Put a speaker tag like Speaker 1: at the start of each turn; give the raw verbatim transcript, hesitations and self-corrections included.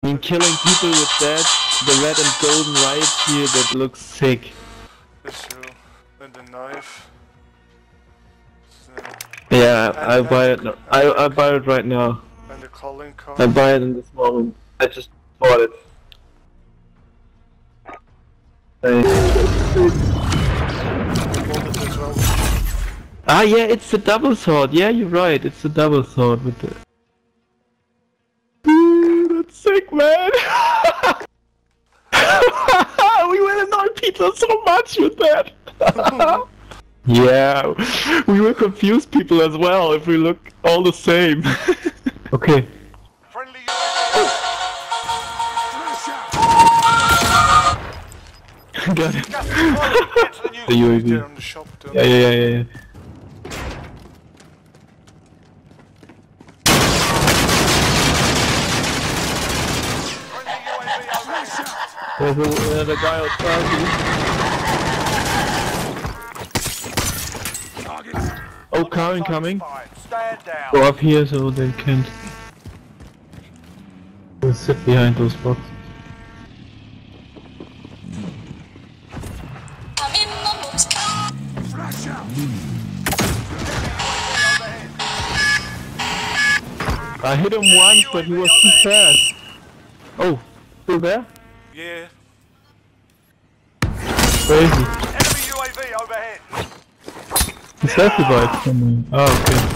Speaker 1: I mean, killing people with that, the red and golden riots here, that looks sick.
Speaker 2: That's true. And the knife.
Speaker 1: Yeah,
Speaker 2: and,
Speaker 1: I
Speaker 2: and
Speaker 1: buy
Speaker 2: the,
Speaker 1: it. No, I I buy it right now.
Speaker 2: And the calling card.
Speaker 1: I buy it in this moment. I just bought it. Ah, yeah, it's the double sword. Yeah, you're right. It's the double sword with the. Ooh, that's sick, man. We will annoy people so much with that. Yeah, we will confuse people as well if we look all the same. Okay.
Speaker 3: Friendly
Speaker 1: Got it.
Speaker 3: the
Speaker 1: The U A V.
Speaker 2: There on the shop,
Speaker 1: Yeah, yeah, yeah, yeah. yeah. There's a, there's a guy outside here. Oh, car incoming. Go up here so they can't. We'll sit behind those boxes. I hit him once, but he was too fast. Oh, still there?
Speaker 3: Yeah.
Speaker 1: Crazy.
Speaker 3: Enemy U A V overhead.
Speaker 1: He said goodbye to me. Oh, okay.